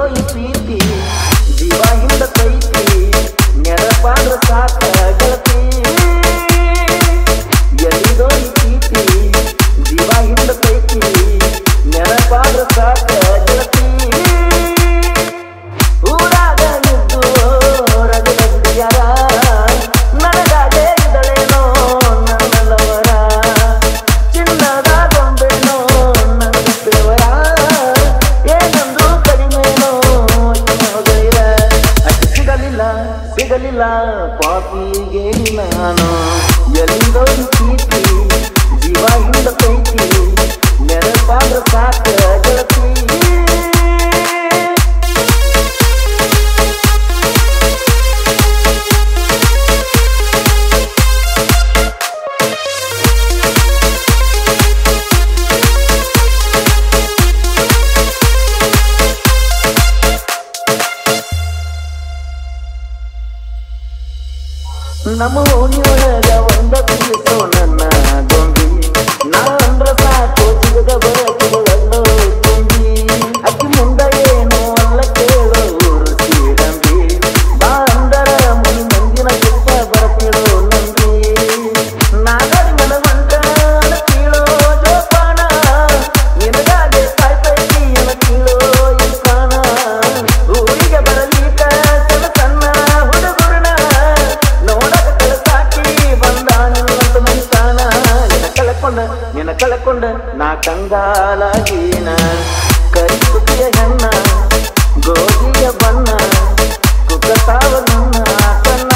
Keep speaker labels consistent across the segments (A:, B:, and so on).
A: ಈ ಪ್ರೀತಿ ಜೀವ ಹಿಂಡತೈತಿ ನೆನಪಾದ್ರ ಸಾಕ ಗೆಳತಿ ಎಲ್ಲಿದೋ ಈ ಪ್ರೀತಿ ಜೀವ ಹಿಂಡತೈತಿ ನೆನಪಾದ್ರ ಸಾಕ ಗೆಳತಿ ಊರಾಗ ನಿದ್ದು ರಗಡಗ್ಯಾರ ನನಗಾಗೆ ಇದಳೇನೋ ನನ್ನಲ್ಲವರ ಚಿನ್ನದ ಗೊಂಬೆನೋ ನನ್ನ ದೇವರ ಏನೊಂದು ಕಡಿಮೆನೋ ಗೈರ ಅಕ್ಕಿ ಸಿಗಲಿಲ್ಲ ಪಾಪಿಗೆ ನಾನು ಎಲ್ಲಿಂದೋ ಈ ಪ್ರೀತಿ ಜೀವ ಹಿಂಡತೈತಿ ನೆನಪಾದ್ರ ಸಾಕ ಗೆಳತಿ ನಮ್ಮ ಓಣಿಯೊಳಗ ಒಂದ ಪೀಸೋ ನನ್ನ ಗೊಂಬಿ ನಾ ಅಂದ್ರ ಸಾಕು ಸಿಗದ ಬರಕಿಗಳಲ್ಲೋ ತುಂಬಿ ಅಕ್ಕಿ ಮುಂದ ಏನೋ ಅಲ್ಲ ಕೇಳೋ ಊರು ಸೀರಂಬಿ ಬಾ ಅಂದರ ಮನಿ ಮಂದಿನ ಸುತ್ತ ಬರತಿಳೋ ನಂಬಿ ನಾಗಡಿ ಮನವಂತ ಕೀಳೋ ಜೋಪಾನ ನಿನಗಾಗೆ ಕಾಯ್ತೈತಿ ಎನ ಕೀಳೋ ಇಲ್ಕಾನ ಊರಿಗೆ ಬರಲಿಕ ಸಣ್ಣ ಸಣ್ಣ ಹುಡುಗರನ ನೋಡಕ ಕಳಸಾಕಿ ಬಂದಾನಂತ ಮನಿತಾನ ನಿನ್ನ ಕಳಕೊಂಡ ನಾ ಕಂಗಾಲಾಗೀನ ಕರಿಸುತ್ತಿಯ ಹೆಣ್ಣ ಗೋಧಿಯ ಬಣ್ಣ ಕುಕ್ಕತಾವ ನನ್ನ ಕಣ್ಣ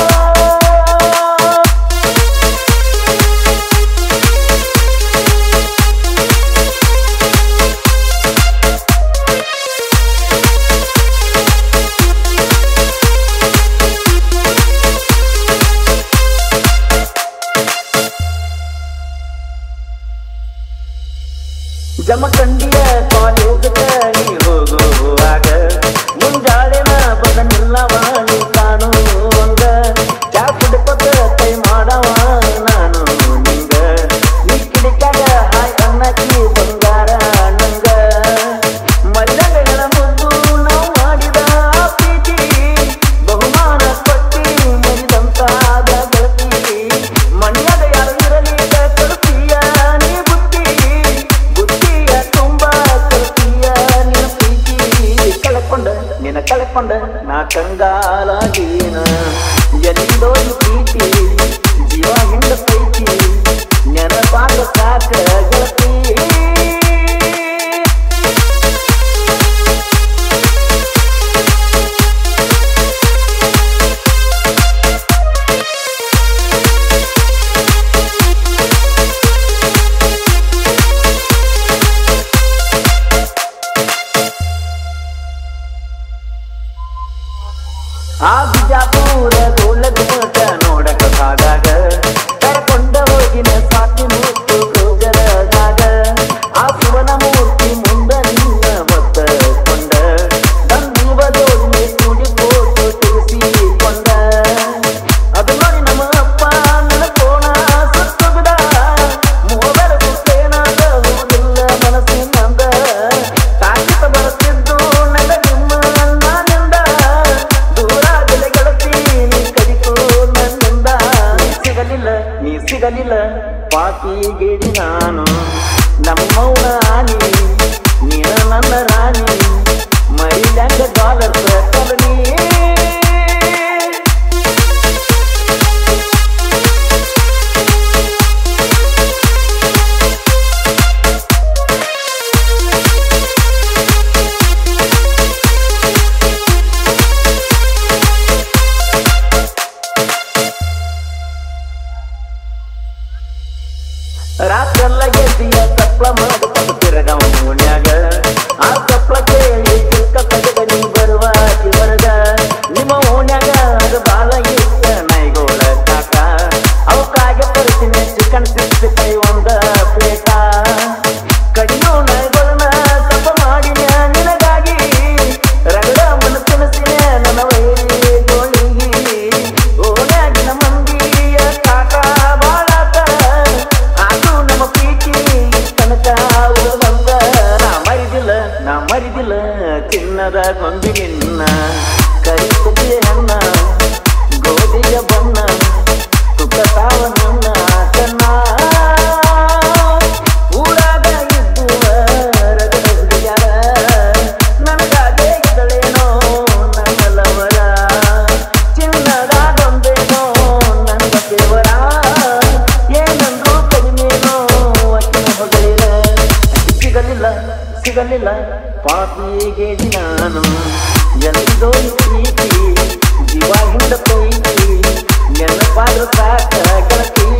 A: ಜಮಖಂಡಿಯ ಕಾಲೇಜಕ ನೀ ಹೋಗುವಾಗ ಮುಂಜಾಳೆನ ಬದನಿಲ್ಲವ ನೀ ಕಾಣುವಂಗ ಚಾ ಕುಡಿಪತ ಕೈ ಮಾಡವ ನಾನು ನಿಂಗ ನೀ ಕಿಡಿಕಾಗ ಹಾಯ್ ಅನ್ನಕಿ ಬಂಗಾರ ನಂಗ ಮಲ್ಲಗಳ ಮುದ್ದು ನಾವು ಮಾಡಿದ ಪ್ರೀತಿ ಬಹುಮಾನ ಕೊಟ್ಟಿ ಮರಿದಂತಾದ ಗೆಳತಿ ಮಣ್ಯಾಗ ಯಾರು ಇರಲಿ ಕರುತ್ತೀಯ ನೀ ಬುದ್ಧಿ ತುಂಬಾ ಕಲ್ಪಿಯ ನಿನ್ನ ಪ್ರೀತಿ ನಿನ್ನ ಕಳಕೊಂಡ ನಾ ಕಂಗಾಲಾಗೀನ ಎಲ್ಲಿಂದೋ ಈ ಪ್ರೀತಿ ಜೀವ ಹಿಂಡತೈತಿ ನೆನಪಾಗ ಸಾಕ ಗೆಳತಿ ಆ ಬಿಜಾಪುರ ಗೋಲದ ಮಠ ನೋಡಕ ಸಾದಾಗ ಕರ್ಕೊಂಡ ಹೋಗಿನ ಸಾಕಿ ಮುತ್ತು ಗೋಗರದಾಗ ಆ ಶಿವನ ಮೂರ್ತಿ ಮುಂದ ನಿನ್ನ ಹೊತ್ತಕೊಂಡ ದಂದಿವ ಜೋಡಿ ಕೂಡಿ ಫೋಟೋ ತೆಗೆಸಿಕೊಂಡ ಅದು ನೋಡಿ ನಮ್ಮ ಅಪ್ಪ ನನ್ನ ಕೋಣ ಸುತ್ತುಗದ ಮೂವರ ಸುತ್ತೇನಾದ ಹೋಗಿಲ್ಲ ಮನಸ್ಸಿನಂದ ಕಾಕಿತ ಬರುತ್ತಿದ್ದು ನನ್ನ ನಿಮ್ಮ ನಾನಿಂದ ಸಿಗಲಿಲ್ಲ ಪಾಪಿಗೇಡಿ ನಾನು ನಮ್ಮವನ ಆನಿ ನೀನ ನನ್ನ ರಾಣಿ ಮೈಲ್ಯಾಂಗ ಡಾಲರ್ ಕಲನಿ ರಾತ್ರೆಲ್ಲ ಗೆದ್ದಿಯ ತಪ್ಪಳ ಮಾಡ್ಕೊಂಡು ತಿರಗವ ಓಣ್ಯಾಗ ಆ ತಪ್ಪಳ ಕೇಳಿ ಚಿಕ್ಕ ತಗದ ನೀ ಬರುವ ಹೊರಗ ನಿಮ್ಮ ಓಣ್ಯಾಗ ಅದು ಬಾಲ ಇಷ್ಟ ನೈಗೋಳ ಕಾಕ ಅವಕ್ಕಾಗೆ ಬರ್ತೀನಿ ಚಿಕನ್ 65 ಒಂದ ಪ್ಲೇಟ ಕಡಿಯೋ ನೈಗೋಳನ ತಪ್ಪ ಮಾಡಿನ ನಿನಗಾಗಿ ರಗಡ ಮನಸ್ಸಿನ ಸಿನೆ ನನ್ನ ವೈರಿ ಗೋಳಿಗಿ ಓಣ್ಯಾಗಿನ ಮಂದಿಯ ಕಾಕ ಬಾಳಾತ ಅದು ನಮ್ಮ ಪ್ರೀತಿ ತನಕ ಬಂದ ನಾ ಮರಿದ ಸಿಗಲಿಲ್ಲ ಪಾಪಿಗೆ ನಾನು ಎಂದೋ ಪ್ರೀತಿ ಜೀವ ಹಿಂದ ಪ್ರೀತಿ ನೆನಪಾದ್ರು ಸಾಕ ಗೆಳತಿ